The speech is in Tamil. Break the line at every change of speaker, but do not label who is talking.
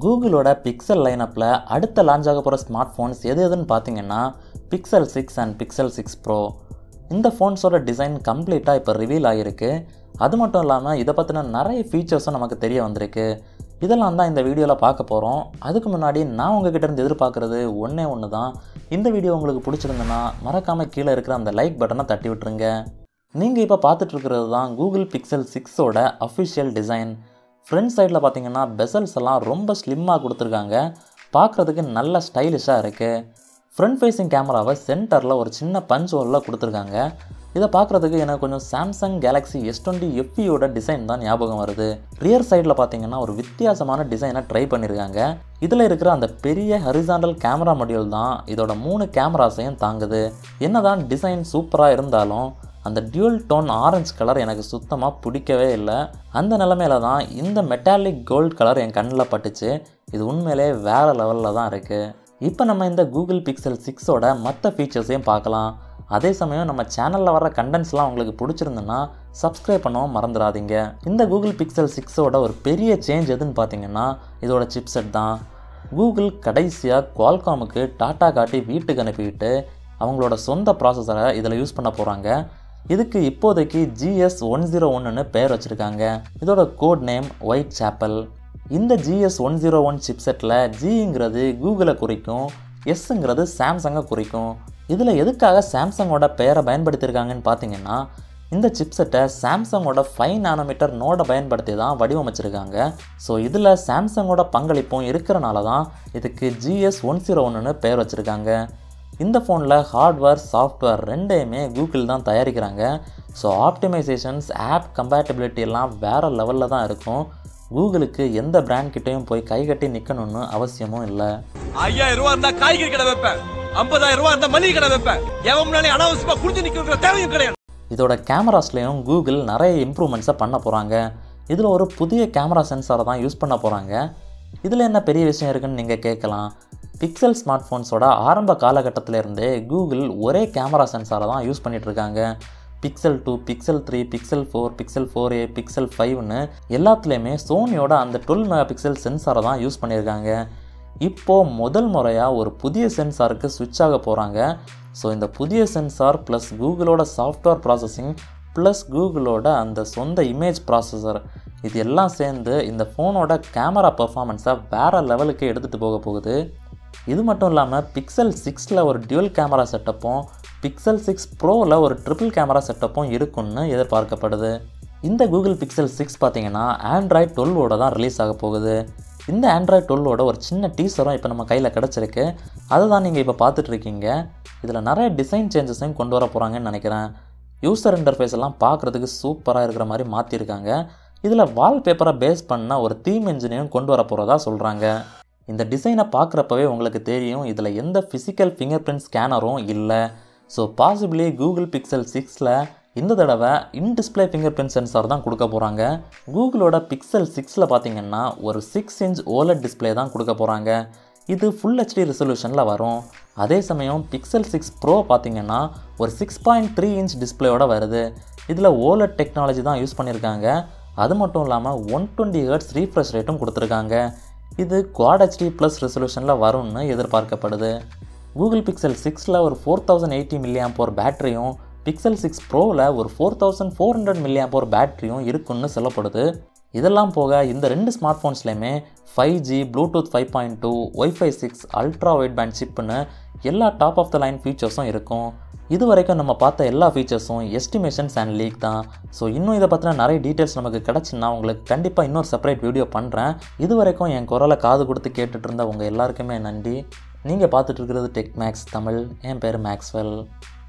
கூகுளோட பிக்சல் லைனப்பில் அடுத்த லான்ச் ஆக போகிற ஸ்மார்ட் ஃபோன்ஸ் எதுன்னு பார்த்தீங்கன்னா பிக்சல் 6 அண்ட் பிக்சல் 6 ப்ரோ. இந்த ஃபோன்ஸோட டிசைன் கம்ப்ளீட்டாக இப்போ ரிவீல் ஆகிருக்கு. அது மட்டும் இல்லாமல் இதை பற்றின நிறைய ஃபீச்சர்ஸும் நமக்கு தெரிய வந்திருக்கு. இதெல்லாம் தான் இந்த வீடியோவில் பார்க்க போகிறோம். அதுக்கு முன்னாடி நான் உங்ககிட்ட இருந்து எதிர்பார்க்குறது ஒன்று தான். இந்த வீடியோ உங்களுக்கு பிடிச்சிருந்துன்னா மறக்காமல் கீழே இருக்கிற அந்த லைக் பட்டனை தட்டி விட்டுருங்க. நீங்கள் இப்போ பார்த்துட்ருக்கிறது தான் கூகுள் பிக்சல் 6ஓட அஃபிஷியல் டிசைன். ஃப்ரண்ட் சைடில் பார்த்தீங்கன்னா பெசல்ஸ் எல்லாம் ரொம்ப ஸ்லிம்மாக கொடுத்துருக்காங்க. பார்க்குறதுக்கு நல்ல ஸ்டைலிஷாக இருக்குது. ஃப்ரண்ட் ஃபேஸிங் கேமராவை சென்டரில் ஒரு சின்ன பஞ்ச் ஹோலில் கொடுத்துருக்காங்க. இதை பார்க்குறதுக்கு எனக்கு கொஞ்சம் சாம்சங் கேலக்ஸி S20 FEயோட டிசைன் தான் ஞாபகம் வருது. ரியர் சைடில் பார்த்தீங்கன்னா ஒரு வித்தியாசமான டிசைனை ட்ரை பண்ணியிருக்காங்க. இதில் இருக்கிற அந்த பெரிய ஹரிசாண்டல் கேமரா மாடியூல் தான் இதோட 3 கேமராஸையும் தாங்குது. என்னதான் டிசைன் சூப்பராக இருந்தாலும் அந்த டியூல் டோன் ஆரஞ்சு கலர் எனக்கு சுத்தமாக பிடிக்கவே இல்லை. அந்த நிலமையில தான் இந்த மெட்டாலிக் கோல்டு கலர் என் கண்ணில் பட்டுச்சு. இது உண்மையிலே வேறு லெவலில் தான் இருக்குது. இப்போ நம்ம இந்த கூகுள் பிக்சல் 6ஓட மற்ற ஃபீச்சர்ஸையும் பார்க்கலாம். அதே சமயம் நம்ம சேனலில் வர கண்டென்ட்ஸ்லாம் உங்களுக்கு பிடிச்சிருந்துன்னா சப்ஸ்கிரைப் பண்ணவும் மறந்துடாதீங்க. இந்த கூகுள் பிக்சல் 6ஓட ஒரு பெரிய சேஞ்ச் எதுன்னு பார்த்தீங்கன்னா இதோட சிப்செட் தான். கூகுள் கடைசியாக குவால்காமுக்கு டாட்டா காட்டி வீட்டுக்கு அனுப்பிவிட்டு அவங்களோட சொந்த ப்ராசஸரை இதில் யூஸ் பண்ண போகிறாங்க. இதுக்கு இப்போதைக்கு GS101ன்னு பேர் வச்சுருக்காங்க. இதோட கோட் நேம் ஒயிட் சாப்பல். இந்த GS101 சிப்செட்டில் Gங்கிறது கூகுளை குறிக்கும், Sங்கிறது சாம்சங்கை குறிக்கும். இதில் எதுக்காக சாம்சங்கோட பெயரை பயன்படுத்தியிருக்காங்கன்னு பார்த்தீங்கன்னா இந்த சிப்செட்டை சாம்சங்கோட 5 நானோமீட்டர் நோடை பயன்படுத்தி தான் வடிவமைச்சிருக்காங்க. ஸோ இதில் சாம்சங்கோட பங்களிப்பும் இருக்கிறனால தான் இதுக்கு GS101ன்னு பேர் வச்சுருக்காங்க. இந்த ஃபோனில் ஹார்ட்வேர் சாஃப்ட்வேர் ரெண்டையுமே கூகுள் தான் தயாரிக்கிறாங்க. ஸோ ஆப்டிமைசேஷன்ஸ் ஆப் கம்பேட்டபிலிட்டி எல்லாம் வேறு லெவலில் தான் இருக்கும். கூகுளுக்கு எந்த பிராண்ட் கிட்டையும் போய் கை கட்டி நிற்கணும்னு அவசியமும் இல்லை.
5000 ரூபா இருந்தால் காய்கறி கடை வைப்பேன், 50000 ரூபா இருந்தால் மளிகை கடை வைப்பேன். எவனாலே அனாவசியமாக குடிச்சு நிற்கிற தேவையும் கிடையாது.
இதோட கேமராஸ்லேயும் கூகுள் நிறைய இம்ப்ரூவ்மெண்ட்ஸை பண்ண போகிறாங்க. இதில் ஒரு புதிய கேமரா சென்சாரை தான் யூஸ் பண்ண போகிறாங்க. இதில் என்ன பெரிய விஷயம் இருக்குன்னு நீங்கள் கேட்கலாம். பிக்சல் ஸ்மார்ட் ஃபோன்ஸோட ஆரம்ப காலகட்டத்திலேருந்தே கூகுள் ஒரே கேமரா சென்சாரை தான் யூஸ் பண்ணிகிட்ருக்காங்க. Pixel 2, Pixel 3, Pixel 4, Pixel 4a, Pixel 5ன்னு எல்லாத்துலேயுமே சோனியோட அந்த 12 மெகா பிக்சல் சென்சாரை தான் யூஸ் பண்ணியிருக்காங்க. இப்போது முதல் முறையாக ஒரு புதிய சென்சாருக்கு ஸ்விட்ச் ஆக போகிறாங்க. ஸோ இந்த புதிய சென்சார் ப்ளஸ் கூகுளோட சாஃப்ட்வேர் ப்ராசஸிங் ப்ளஸ் கூகுளோட அந்த சொந்த இமேஜ் ப்ராசஸர் இது எல்லாம் சேர்ந்து இந்த ஃபோனோட கேமரா பர்ஃபார்மன்ஸை வேறு லெவலுக்கு எடுத்துகிட்டு போக போகுது. இது மட்டும் இல்லாமல் பிக்சல் 6ல் ஒரு டியூல் கேமரா செட்டப்பும் பிக்சல் 6 ப்ரோவில் ஒரு ட்ரிபிள் கேமரா செட்டப்பும் இருக்குன்னு எதிர்பார்க்கப்படுது. இந்த கூகுள் பிக்சல் 6 பார்த்தீங்கன்னா ஆண்ட்ராய்ட் 12ஓட தான் ரிலீஸ் ஆக போகுது. இந்த ஆண்ட்ராய்ட் 12ஓட ஒரு சின்ன டீசரும் இப்போ நம்ம கையில் கிடச்சிருக்கு. அதை தான் நீங்கள் இப்போ பார்த்துட்ருக்கீங்க. இதில் நிறைய டிசைன் சேஞ்சஸையும் கொண்டு வர போகிறாங்கன்னு நினைக்கிறேன். யூசர் இன்டர்ஃபேஸ் எல்லாம் பார்க்குறதுக்கு சூப்பராக இருக்கிற மாதிரி மாற்றிருக்காங்க. இதில் வால்பேப்பரை பேஸ் பண்ண ஒரு தீம் இன்ஜினையும் கொண்டு வர போகிறதா சொல்கிறாங்க. இந்த டிசைனை பார்க்குறப்பவே உங்களுக்கு தெரியும் இதில் எந்த ஃபிசிக்கல் ஃபிங்கர் பிரிண்ட் ஸ்கேனரும் இல்லை. ஸோ பாசிபிளி கூகுள் பிக்சல் 6ல் இந்த தடவை இன்டிஸ்பிளே ஃபிங்கர் பிரிண்ட் சென்சார் தான் கொடுக்க போகிறாங்க. கூகுளோட பிக்சல் 6ல் பார்த்தீங்கன்னா ஒரு 6 இன்ச் OLED டிஸ்பிளே தான் கொடுக்க போகிறாங்க. இது ஃபுல் HD ரெசல்யூஷனில் வரும். அதே சமயம் பிக்சல் 6 ப்ரோ பார்த்தீங்கன்னா ஒரு 6.3 இன்ச் டிஸ்பிளேயோட வருது. இதில் OLED டெக்னாலஜி தான் யூஸ் பண்ணியிருக்காங்க. அது மட்டும் இல்லாமல் 120 Hz ரீஃப்ரெஷ் ரேட்டும் கொடுத்துருக்காங்க. இது Quad HD ப்ளஸ் ரெசல்யூஷனில் வரும்னு எதிர்பார்க்கப்படுது. கூகுள் பிக்சல் 6ல் ஒரு 4080 mAh பேட்டரியும் பிக்சல் 6 ப்ரோவில் ஒரு 4400 mAh பேட்டரியும் இருக்குன்னு சொல்லப்படுது. இதெல்லாம் போக இந்த 2 ஸ்மார்ட் ஃபோன்ஸ்லையுமே 5G, bluetooth 5.2, Wi-Fi 6, ultra wide band சிப்புன்னு எல்லா டாப் ஆஃப் த லைன் ஃபீச்சர்ஸும் இருக்கும். இது வரைக்கும் நம்ம பார்த்த எல்லா ஃபீச்சர்ஸும் எஸ்டிமேஷன்ஸ் அண்ட் லீக் தான். ஸோ இன்னும் இதை பற்றின நிறைய டீட்டெயில்ஸ் நமக்கு கிடச்சுன்னா உங்களுக்கு கண்டிப்பாக இன்னொரு செப்பரேட் வீடியோ பண்ணுறேன். இது வரைக்கும் என் குரலை காது கொடுத்து கேட்டுட்டு இருந்த உங்கள் எல்லாருக்குமே நன்றி. நீங்கள் பார்த்துட்டு இருக்கிறது TechMax தமிழ். என் பேர் மேக்ஸ்வெல்.